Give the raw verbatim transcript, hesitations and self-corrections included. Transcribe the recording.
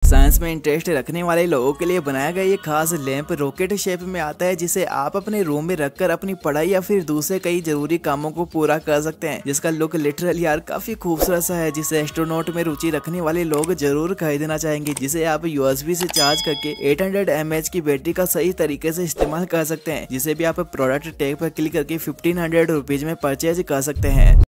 Science में interest रखने वाले लोगों के लिए बनाया गया ये खास लैंप रॉकेट शेप में आता है, जिसे आप अपने रूम में रखकर अपनी पढ़ाई या फिर दूसरे कई जरूरी कामों को पूरा कर सकते हैं, जिसका लुक लिटरली यार काफी खूबसूरत सा है, जिसे एस्ट्रोनॉट में रुचि रखने वाले लोग जरूर खरीदना चाहेंगे, जिसे आप यूएसबी से चार्ज करके आठ सौ एम ए एच की बैटरी का सही तरीके से इस्तेमाल कर सकते हैं, जिसे भी आप प्रोडक्ट टैग पर क्लिक करके फिफ्टीन हंड्रेड रुपीज में परचेज कर सकते हैं।